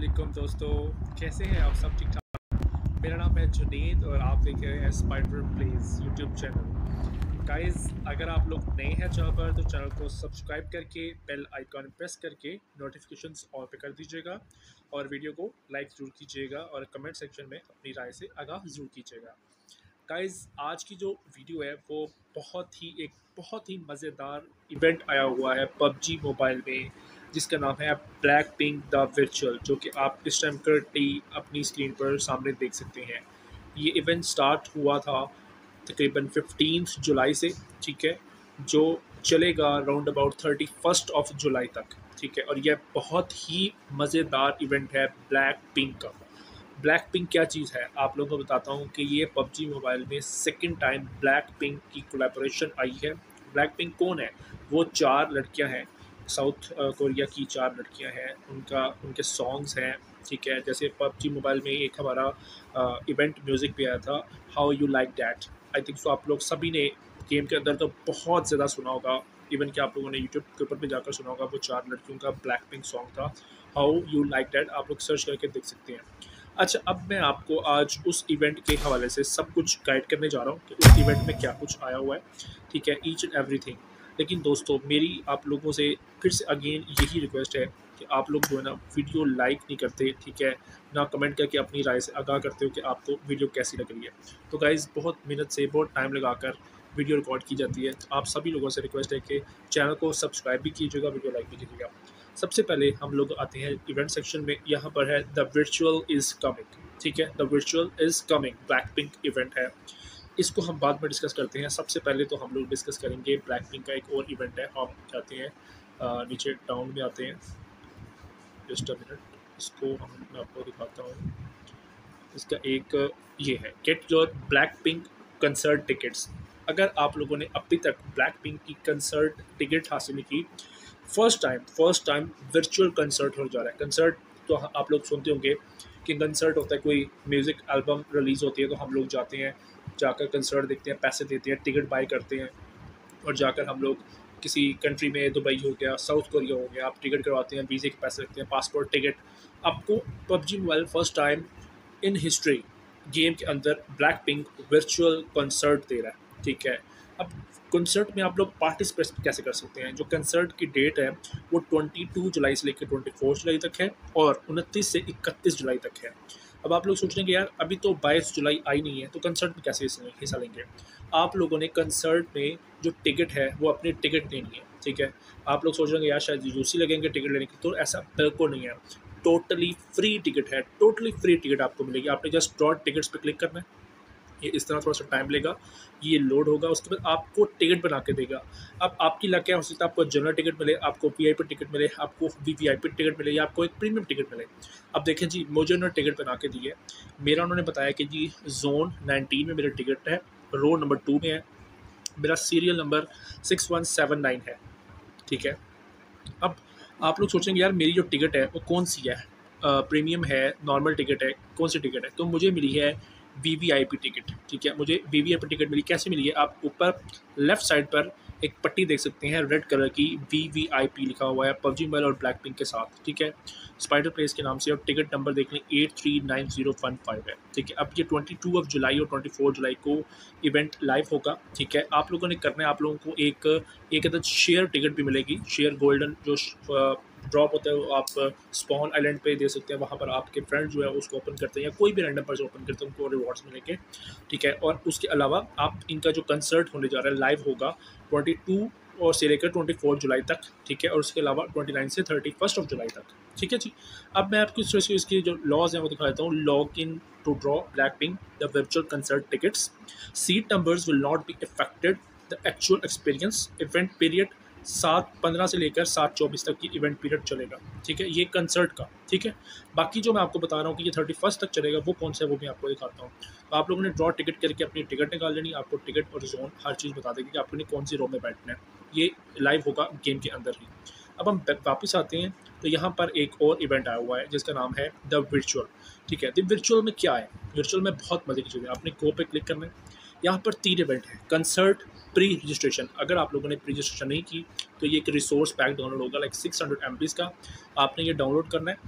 वालेकुम दोस्तों, कैसे हैं आप सब? ठीक ठाक। मेरा नाम है जुनेद और आप देख रहे हैं spider plays YouTube channel. Guys, अगर आप लोग नए हैं चैनल पर तो चैनल को सब्सक्राइब करके बेल आइकॉन प्रेस करके नोटिफिकेशंस ऑल पे कर दीजिएगा और वीडियो को लाइक ज़रूर कीजिएगा और कमेंट सेक्शन में अपनी राय से आगाह ज़रूर कीजिएगा। गाइस, आज की जो वीडियो है वो बहुत ही मज़ेदार इवेंट आया हुआ है पबजी मोबाइल में, जिसका नाम है ब्लैक पिंक द वर्चुअल, जो कि आप इस टाइम करंटली अपनी स्क्रीन पर सामने देख सकते हैं। ये इवेंट स्टार्ट हुआ था तकरीबन 15 जुलाई से, ठीक है, जो चलेगा राउंड अबाउट 31 जुलाई तक, ठीक है। और यह बहुत ही मज़ेदार इवेंट है ब्लैक पिंक का। ब्लैक पिंक क्या चीज़ है आप लोगों को बताता हूँ कि ये पबजी मोबाइल में सेकंड टाइम ब्लैक पिंक की कोलैबोरेशन आई है। ब्लैक पिंक कौन है? वो 4 लड़कियाँ हैं, साउथ कोरिया की 4 लड़कियाँ हैं। उनके सॉन्ग्स हैं, ठीक है। जैसे पबजी मोबाइल में एक हमारा इवेंट म्यूज़िक भी आया था, how you like that. I think so आप लोग सभी ने गेम के अंदर तो बहुत ज़्यादा सुना होगा, इवन कि आप लोगों ने यूट्यूब के ऊपर भी जाकर सुना होगा। वो 4 लड़कियों का ब्लैक पिंक सॉन्ग था, हाउ यू लाइक दैट। आप लोग सर्च करके देख सकते हैं। अच्छा, अब मैं आपको आज उस इवेंट के हवाले से सब कुछ गाइड करने जा रहा हूँ कि उस इवेंट में क्या कुछ आया हुआ है, ठीक है, ईच एंड एवरीथिंग। लेकिन दोस्तों, मेरी आप लोगों से फिर से अगेन यही रिक्वेस्ट है कि आप लोग जो है ना वीडियो लाइक नहीं करते, ठीक है, ना कमेंट करके अपनी राय से आगाह करते हो कि आपको वीडियो कैसी लग रही है। तो गाइज़, बहुत मेहनत से बहुत टाइम लगाकर वीडियो रिकॉर्ड की जाती है। आप सभी लोगों से रिक्वेस्ट है कि चैनल को सब्सक्राइब भी कीजिएगा, वीडियो लाइक भी कीजिएगा। सबसे पहले हम लोग आते हैं इवेंट सेक्शन में। यहाँ पर है द वर्चुअल इज़ कमिंग, ठीक है, the virtual is coming Blackpink event है। इसको हम बाद में डिस्कस करते हैं। सबसे पहले तो हम लोग डिस्कस करेंगे ब्लैक पिंक का एक और इवेंट है। हम जाते हैं नीचे टाउन में आते हैं। जस्ट अ मिनट, इसको मैं आपको दिखाता हूँ। इसका एक ये है, get your Blackpink concert tickets. अगर आप लोगों ने अभी तक ब्लैक पिंक की कंसर्ट टिकट हासिल नहीं की, फर्स्ट टाइम वर्चुअल कंसर्ट होने जा रहा है। कंसर्ट तो आप लोग सुनते होंगे कि कंसर्ट होता है, कोई म्यूज़िक एल्बम रिलीज़ होती है तो हम लोग जाते हैं, जाकर कंसर्ट देखते हैं, पैसे देते हैं, टिकट बाई करते हैं और जाकर हम लोग किसी कंट्री में, दुबई हो गया, साउथ कोरिया हो गया, आप टिकट करवाते हैं, वीज़े के पैसे लगते हैं, पासपोर्ट टिकट। आपको PUBG mobile first time in history game के अंदर ब्लैक पिंक वर्चुअल कंसर्ट दे रहा है, ठीक है। अब कंसर्ट में आप लोग पार्टिसिपेट कैसे कर सकते हैं? जो कंसर्ट की डेट है वो 22 जुलाई से लेकर 24 जुलाई तक है और 29 से 31 जुलाई तक है। अब आप लोग सोच रहे हैं कि यार अभी तो 22 जुलाई आई नहीं है, तो कंसर्ट में कैसे हिस्सा लेंगे? आप लोगों ने कंसर्ट में जो टिकट है वो अपनी टिकट लेनी है, ठीक है। आप लोग सोच रहे हैं यार शायद यूसी लगेंगे टिकट लेने की, तो ऐसा बिल्कुल नहीं है। टोटली फ्री टिकट है, टोटली फ्री टिकट आपको मिलेगी। आपने जस्ट ड्रॉ टिकट्स पे क्लिक करना है। ये इस तरह थोड़ा सा टाइम लेगा, ये लोड होगा, उसके बाद आपको टिकट बना के देगा। अब आपकी लक क्या हो सकता है, आपको जनरल टिकट मिले, आपको वीआईपी टिकट मिले, आपको वीवीआईपी टिकट मिले या आपको एक प्रीमियम टिकट मिले। अब देखें जी, मुझे उन्होंने टिकट बना के दी है। मेरा उन्होंने बताया कि जी जोन 19 में मेरा टिकट है, रो नंबर 2 में है, मेरा सीरियल नंबर 6179 है, ठीक है। अब आप लोग सोचेंगे यार मेरी जो टिकट है वो कौन सी है, प्रीमियम है, नॉर्मल टिकट है, कौन सी टिकट है? तो मुझे मिली है वीवीआईपी टिकट, ठीक है। मुझे वीवीआईपी टिकट मिली, कैसे मिली है? आप ऊपर लेफ्ट साइड पर एक पट्टी देख सकते हैं रेड कलर की, वीवीआईपी लिखा हुआ है पबजी मोबाइल और ब्लैक पिंक के साथ, ठीक है, स्पाइडर प्लेस के नाम से। और टिकट नंबर देख लें 839015 है, ठीक है। अब ये 22 जुलाई और 24 जुलाई को इवेंट लाइव होगा, ठीक है। आप लोगों ने करना है, आप लोगों को एक अदद शेयर टिकट भी मिलेगी। शेयर गोल्डन जो ड्रॉप होता है वो आप स्पॉन आइलैंड पे दे सकते हैं। वहाँ पर आपके फ्रेंड जो है उसको ओपन करते हैं या कोई भी रैंडम पर्सन ओपन करते हैं, उनको रिवॉर्ड्स मिलेंगे, ठीक है। और उसके अलावा आप इनका जो कंसर्ट होने जा रहा है लाइव होगा 22 और से लेकर 24 जुलाई तक, ठीक है। और उसके अलावा 29 से 31 जुलाई तक, ठीक है जी। अब मैं आपको इसकी जो लॉज हैं वो दिखा देता हूँ। Log in to draw Blackpink the virtual concert tickets, seat numbers will not be affected, the actual experience, event period 7:15 से लेकर 7:24 तक की इवेंट पीरियड चलेगा, ठीक है, ये कंसर्ट का, ठीक है। बाकी जो मैं आपको बता रहा हूँ कि ये 31 तक चलेगा, वो कौन सा है वो मैं आपको दिखाता हूँ। तो आप लोगों ने ड्रॉ टिकट करके अपनी टिकट निकाल लेनी, आपको टिकट और जोन हर चीज़ बता देगी कि आपने कौन सी रो में बैठना है। ये लाइव होगा गेम के अंदर ही। अब हम वापस आते हैं तो यहाँ पर एक और इवेंट आया हुआ है जिसका नाम है द वर्चुअल, ठीक है। द वर्चुअल में क्या है? वर्चुअल में बहुत मज़े की चीज़ है। आपने गो पे क्लिक करना है। यहाँ पर 3 इवेंट है। कंसर्ट प्री रजिस्ट्रेशन, अगर आप लोगों ने प्री रजिस्ट्रेशन नहीं की तो ये एक रिसोर्स पैक डाउनलोड होगा लाइक 600 MB का, आपने ये डाउनलोड करना है।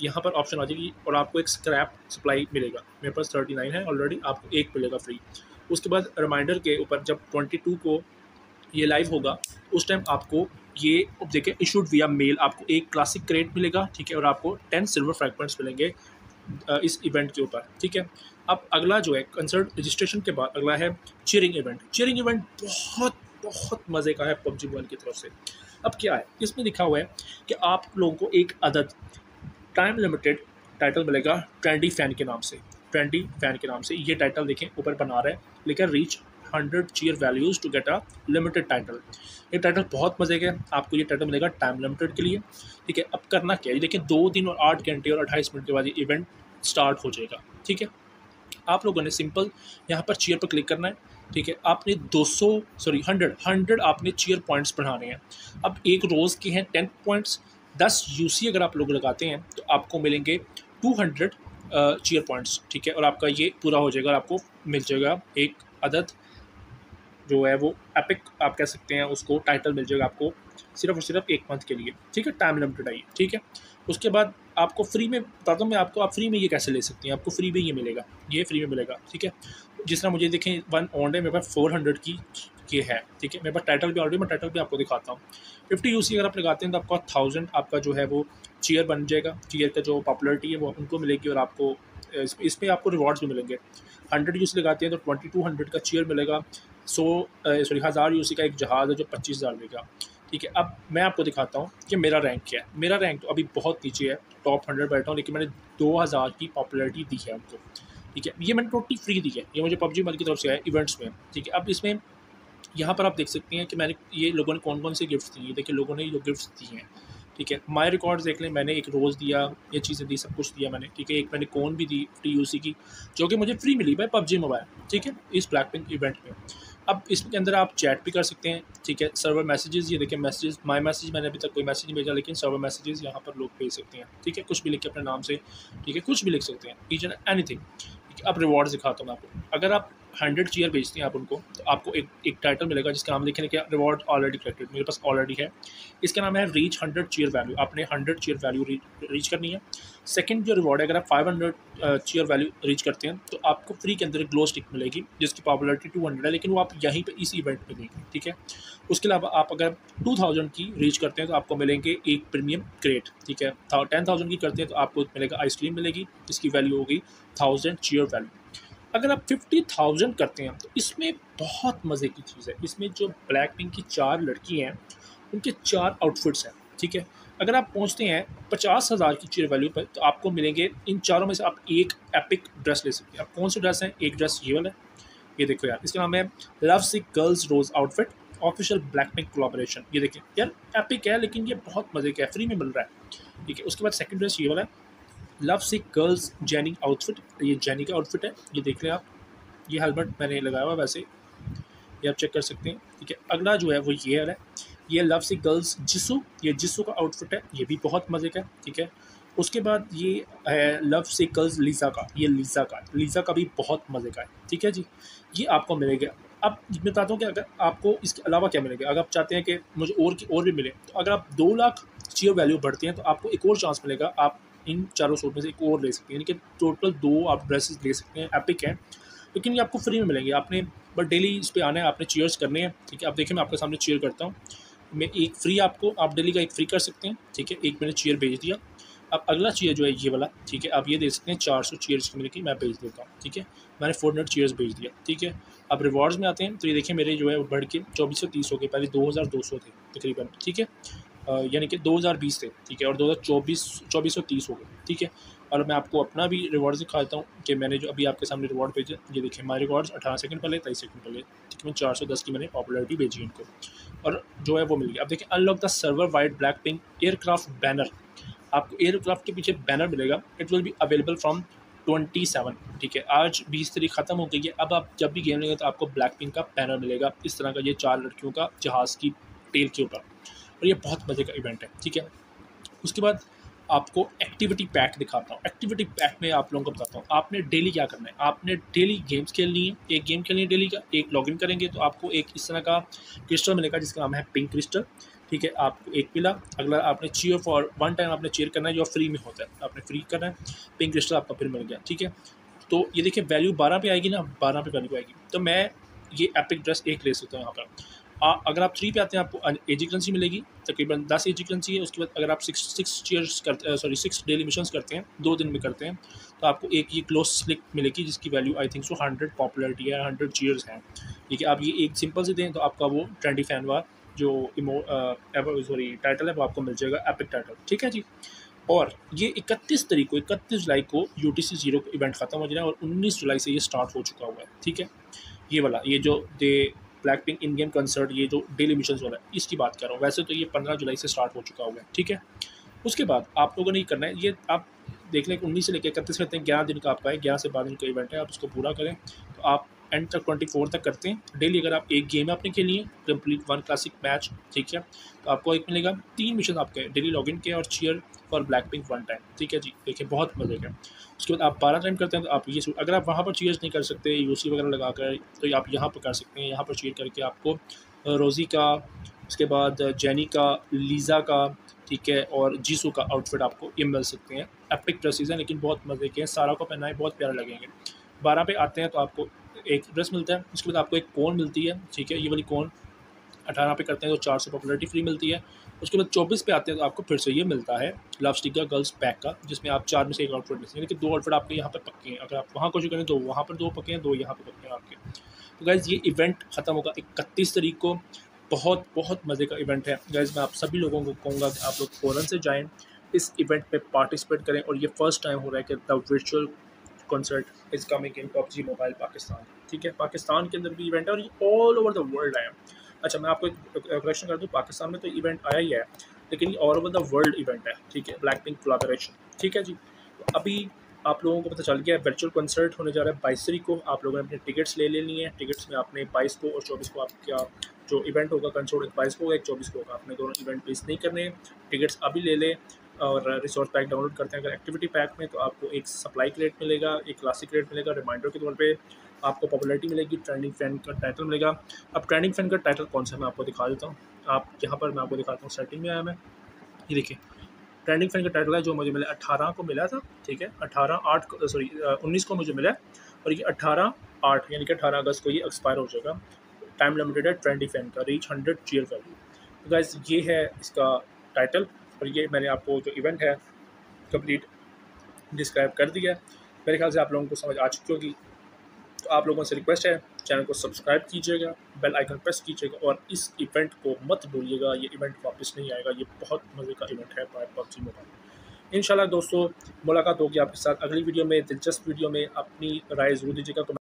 यहाँ पर ऑप्शन आ जाएगी और आपको एक स्क्रैप सप्लाई मिलेगा। मेरे पास 39 है ऑलरेडी, आपको एक मिलेगा फ्री। उसके बाद रिमाइंडर के ऊपर जब 22 को ये लाइव होगा उस टाइम आपको ये देखिए इशूड विया मेल आपको एक क्लासिक क्रेट मिलेगा, ठीक है, और आपको 10 सिल्वर फ्रैगमेंट्स मिलेंगे इस इवेंट के ऊपर, ठीक है। अब अगला जो है कंसर्ट रजिस्ट्रेशन के बाद अगला है चीयरिंग इवेंट। चीयरिंग इवेंट बहुत बहुत मज़े का है पबजी मोबाइल की तरफ से। अब क्या है इसमें लिखा हुआ है कि आप लोगों को एक अदद टाइम लिमिटेड टाइटल मिलेगा ट्रेंडी फैन के नाम से। ट्रेंडी फैन के नाम से ये टाइटल देखें ऊपर बना रहा है, लेकिन reach 100 cheer values to get a limited title. ये टाइटल बहुत मज़े का है, आपको ये टाइटल मिलेगा टाइम लिमिटेड के लिए, ठीक है। अब करना क्या है, ये देखिए 2 दिन और 8 घंटे और 28 मिनट के बाद ये इवेंट स्टार्ट हो जाएगा, ठीक है। आप लोगों ने सिंपल यहाँ पर चीयर पर क्लिक करना है, ठीक है। आपने 100 आपने चीयर पॉइंट्स बढ़ाने हैं। अब एक रोज़ के हैं 10 पॉइंट्स, 10 यूसी अगर आप लोग लगाते हैं तो आपको मिलेंगे 200 चीयर पॉइंट्स, ठीक है। और आपका ये पूरा हो जाएगा और आपको मिल जाएगा एक अदद जो है वो एपिक आप कह सकते हैं उसको टाइटल मिल जाएगा आपको सिर्फ और सिर्फ 1 मंथ के लिए, ठीक है। टाइम लिमिटेड है ये, ठीक है। उसके बाद आपको फ्री में बताता हूँ मैं आपको, आप फ्री में ये कैसे ले सकते हैं, आपको फ्री में ये मिलेगा, ये फ्री में मिलेगा, ठीक है। जिस तरह मुझे देखें 1 ऑन है, मेरे पास 400 की ये है, ठीक है। मेरे पास टाइटल भी ऑलरेडी, मैं टाइटल भी आपको दिखाता हूँ। 50 यूसी अगर आप लगाते हैं तो आपका 1000 आपका जो है वो चीयर बन जाएगा। चीयर का जो पॉपुलरिटी है वो उनको मिलेगी और आपको इसमें आपको रिवॉर्ड्स भी मिलेंगे। 100 यूसी लगाते हैं तो 2200 का चीयर मिलेगा। 1000 यूसी का एक जहाज़ है जो 25,000 देगा, ठीक है। अब मैं आपको दिखाता हूँ कि मेरा रैंक क्या है। मेरा रैंक तो अभी बहुत नीचे है, टॉप 100 बैठा हूँ, लेकिन मैंने 2000 की पॉपुलैरिटी दी है उनको, ठीक है। ये मैंने टोटली फ्री दी है, ये मुझे पबजी मोबाइल की तरफ से आया इवेंट्स में, ठीक है। अब इसमें यहाँ पर आप देख सकते हैं कि मैंने ये लोगों ने कौन कौन से गिफ्ट्स दिए, देखिए लोगों ने जो गिफ्ट्स दिए हैं, ठीक है। माय रिकॉर्ड्स देख लें, मैंने एक रोज़ दिया, ये चीज़ें दी, सब कुछ दिया मैंने, ठीक है। एक मैंने कौन भी दी TUC की जो कि मुझे फ्री मिली भाई पबजी मोबाइल, ठीक है, इस ब्लैकपिंक इवेंट में। अब इसके अंदर आप चैट भी कर सकते हैं, ठीक है। सर्वर मैसेजेस, ये देखिए मैसेजेस, माय मैसेज मैंने अभी तक कोई मैसेज नहीं भेजा, लेकिन सर्वर मैसेजेस यहाँ पर लोग भेज सकते हैं, ठीक है। कुछ भी लिख के अपने नाम से, ठीक है, कुछ भी लिख सकते हैं, ईच एंड एनीथिंग, ठीक है। अब रिवॉर्ड्स दिखाता हूँ मैं आपको। अगर आप 100 चीयर भेजते हैं आप उनको तो आपको एक टाइटल मिलेगा जिसका नाम लिखने का रिवॉर्ड ऑलरेडी कलेक्टेड, मेरे पास ऑलरेडी है। इसका नाम है रीच 100 चीयर वैल्यू। आपने 100 चीयर वैल्यू रीच करनी है। सेकंड जो रिवॉर्ड है, अगर आप 500 चीयर वैल्यू रीच करते हैं तो आपको फ्री के अंदर एक ग्लो स्टिक मिलेगी जिसकी पॉपुलरिटी 200 है, लेकिन वो आप यहीं पे इसी इवेंट में देंगे, ठीक है। उसके अलावा आप अगर 2000 की रीच करते हैं तो आपको मिलेंगे एक प्रीमियम क्रेट, ठीक है। 10,000 की करते हैं तो आपको मिलेगा आइसक्रीम मिलेगी, इसकी वैल्यू होगी 1000 चीयर वैल्यू। अगर आप 50,000 करते हैं तो इसमें बहुत मज़े की चीज़ है, इसमें जो ब्लैकपिंक की 4 लड़की हैं उनके 4 आउटफिट्स हैं, ठीक है। अगर आप पहुंचते हैं 50,000 की चीयर वैल्यू पर तो आपको मिलेंगे इन चारों में से आप एक एपिक ड्रेस ले सकते हैं। अब कौन सी ड्रेस है, एक ड्रेस ये वाला है, ये देखो यार, इसका नाम है love sick girls Rose outfit official Blackpink collaboration. ये देखिए यार एपिक है, लेकिन ये बहुत मज़े का है, फ्री में मिल रहा है, ठीक है। उसके बाद सेकंड ड्रेस ये वाला है love sick girls Jennie outfit, ये जेनी का आउटफिट है, ये देख लें आप, ये हेलमेट मैंने लगाया हुआ वैसे, ये आप चेक कर सकते हैं, ठीक है। अगला जो है वो ये है, ये लव सिक गर्ल्स जिसू, ये जिसू का आउटफिट है, ये भी बहुत मज़े का है, ठीक है। उसके बाद ये है लव सिक गर्ल्स लीज़ा का, ये लीज़ा का भी बहुत मज़े का है, ठीक है जी, ये आपको मिलेगा। अब मैं बताता हूँ कि अगर आपको इसके अलावा क्या मिलेगा, अगर आप चाहते हैं कि मुझे और भी मिले तो अगर आप 2 लाख चीयर वैल्यू बढ़ती हैं तो आपको एक और चांस मिलेगा, आप इन चारों सूट में से एक और ले सकते हैं, यानी कि टोटल 2 आप ड्रेसेस ले सकते हैं, एपिक है, लेकिन ये आपको फ्री में मिलेंगे। आपने बट डेली इस पे आना है, आपने चीयर्स करने हैं, ठीक है। अब देखिए मैं आपके सामने चीयर करता हूँ, मैं एक फ्री आपको, आप डेली का एक फ्री कर सकते हैं, ठीक है। एक मैंने चीयर भेज दिया। अब अगला चीयर जो है ये वाला, ठीक है, आप ये दे सकते हैं 400 चीयर्स की मिलेगी, मैं भेज देता हूँ, ठीक है। मैंने 400 चीयर्स भेज दिया, ठीक है। अब रिवॉर्ड्स में आते हैं तो ये देखिए मेरे जो है वो बढ़ के 2430 हो गए, पहले 2200 थे तकरीबन, ठीक है, यानी कि 2020 थे, ठीक है, और 2024 2430 हो गए, ठीक है। और मैं आपको अपना भी रिवॉर्ड दिखाता हूँ कि मैंने जो अभी आपके सामने रिवॉर्ड भेजे, ये देखिए माय रिवॉर्ड्स 18 सेकंड पहले, 23 सेकंड पहले, ठीक है। मैं 410 की मैंने पॉपुलरिटी भेजी इनको और जो है वो मिल गया। अब देखिए unlock the server wide Blackpink aircraft banner, आपको एयरक्राफ्ट के पीछे बैनर मिलेगा, it will be available from 27, ठीक है। आज 20 तारीख ख़त्म हो गई है, अब आप जब भी गेम लेंगे तो आपको ब्लैकपिंक का बैनर मिलेगा इस तरह का, ये 4 लड़कियों का जहाज़ की टेल के ऊपर, और ये बहुत मज़े का इवेंट है, ठीक है। उसके बाद आपको एक्टिविटी पैक दिखाता हूँ। एक्टिविटी पैक में आप लोगों को बताता हूँ आपने डेली क्या करना है। आपने डेली गेम्स खेलनी है, एक गेम खेलनी है डेली का, एक लॉगिन करेंगे तो आपको एक इस तरह का क्रिस्टल मिलेगा जिसका नाम है पिंक क्रिस्टल, ठीक है, आपको एक मिला। अगला आपने चीयर फॉर वन टाइम आपने चीयर करना है जो फ्री में होता है, आपने फ्री करना है, पिंक क्रिस्टल आपका फिर मिल गया। ठीक है, तो ये देखिए वैल्यू 12 पे आएगी ना, 12 पे वैल्यू आएगी। तो मैं ये एपिक ड्रेस एक ले सकता हूँ यहाँ पर। अगर आप 3 पे आते हैं आपको एजी करेंसी मिलेगी, तकरीबन 10 एजी करेंसी है। उसके बाद अगर आप 6 चीयर्स करते, सॉरी 6 डेली मिशंस करते हैं, 2 दिन में करते हैं, तो आपको एक ये क्लोज स्लिप मिलेगी जिसकी value I think so 100 popularity है, 100 चीयर्स हैं। ठीक है, आप ये एक सिंपल से दें तो आपका वो ट्रेंडी फैन वार जो सॉरी टाइटल है वो आपको मिल जाएगा, एपिक टाइटल। ठीक है जी। और ये 31 जुलाई को UTC 0 का इवेंट ख़त्म हो जाना है और 19 जुलाई से ये स्टार्ट हो चुका हुआ है। ठीक है, ये वाला, ये जो the Blackpink in game concert, ये जो डेली मिशंस वाला है, इसकी बात कर रहा हूँ। वैसे तो ये 15 जुलाई से स्टार्ट हो चुका हुआ है। ठीक है, उसके बाद आप लोगों ने ये करना है, ये आप देख लें 19 से लेकर 31 करते हैं, 11 दिन का आपका है, 11 से 12 दिन का इवेंट है, आप उसको पूरा करें। तो आप एंड तक 24 तक करते हैं डेली। अगर आप एक गेम आपने खेली है, कंप्लीट 1 क्लासिक मैच, ठीक है, तो आपको एक मिलेगा। 3 मिशन आपके डेली लॉगिन के और cheer for Blackpink 1 time. ठीक है जी, देखिए बहुत मजे का। उसके बाद आप 12 टाइम करते हैं तो आप ये, अगर आप वहाँ पर चीयर्स नहीं कर सकते यूसी वगैरह लगा कर, तो आप यहाँ पर कर सकते हैं। यहाँ पर चीयर करके आपको रोज़ी का, उसके बाद जेनी का, लीज़ा का, ठीक है, और जीसू का आउटफिट आपको ये मिल सकते हैं। एपिक ड्रेसेस हैं लेकिन बहुत मज़े के हैं, सारा को पहना है, बहुत प्यारे लगेंगे। 12 पे आते हैं तो आपको एक ड्रेस मिलता है। उसके बाद आपको एक कोन मिलती है, ठीक है, ये वाली कोन। 18 पे करते हैं तो 400 पॉपुलरिटी फ्री मिलती है। उसके बाद 24 पे आते हैं तो आपको फिर से ये मिलता है लव स्टिक का गर्ल्स पैक का, जिसमें आप 4 में से एक आउटफिट मिलते हैं, लेकिन 2 आउटफिट आपके यहाँ पर पक्के हैं। अगर आप वहाँ कोशिश करें तो वहाँ पर 2 पक्के हैं, 2 यहाँ पर पक्के हैं आपके। तो गाइज़ ये इवेंट ख़त्म होगा 31 तारीख को। बहुत बहुत मज़े का इवेंट है गाइज़। मैं आप सभी लोगों को कहूँगा कि आप लोग फ़ौरन से जाएँ, इस इवेंट में पार्टिसिपेट करें। और ये फर्स्ट टाइम हो रहा है कि the virtual concert is coming in PUBG mobile Pakistan. ठीक है, पाकिस्तान के अंदर भी इवेंट है और ये ऑल ओवर द वर्ल्ड आया। अच्छा, मैं आपको एक करेक्शन कर दूँ, पाकिस्तान में तो इवेंट आया ही है, लेकिन ये all over the world event है। ठीक है, ब्लैक पिंक कोलैबोरेशन। ठीक है जी, तो अभी आप लोगों को पता चल गया है वर्चुअल कंसर्ट होने जा रहा है 22 तारीख को। आप लोगों ने अपने टिकट्स ले लेनी है। टिकट्स में आपने 22 को और 24 को आपका जो इवेंट होगा कंसर्ट, एक 22 को होगा, एक 24 को होगा। आपने दोनों इवेंट मिस नहीं करने। टिकट्स अभी ले लें और रिसोर्स पैक डाउनलोड करते हैं अगर एक्टिविटी पैक में, तो आपको एक सप्लाई क्रेट मिलेगा, एक क्लासिक क्रेट मिलेगा, रिमाइंडर के तौर पे आपको पॉपुलरिटी मिलेगी, ट्रेंडिंग फैन का टाइटल मिलेगा। अब ट्रेंडिंग फैन का टाइटल कौन सा मैं आपको दिखा देता हूँ। आप यहाँ पर मैं आपको दिखाता हूँ, सेटिंग में आया मैं, ये देखिए ट्रेंडिंग फैन का टाइटल है जो मुझे मिला 18 को मिला था। ठीक है, 18/8 को, सॉरी 19 को मुझे मिला है, और ये 18/8 यानी कि 18 अगस्त को ये एक्सपायर हो जाएगा। टाइम लिमिटेड है, ट्रेंडी फैन का, रीच 100 चीयर वैल्यू। तो गाइस ये है इसका टाइटल, और ये मैंने आपको जो इवेंट है कंप्लीट डिस्क्राइब कर दिया है। मेरे ख्याल से आप लोगों को समझ आ चुकी होगी। तो आप लोगों से रिक्वेस्ट है, चैनल को सब्सक्राइब कीजिएगा, बेल आइकन प्रेस कीजिएगा, और इस इवेंट को मत भूलिएगा। ये इवेंट वापस नहीं आएगा, ये बहुत मज़े का इवेंट है PUBG मोबाइल। इंशाल्लाह दोस्तों मुलाकात होगी आपके साथ अगली वीडियो में, दिलचस्प वीडियो में। अपनी राय ज़रूर दीजिएगा।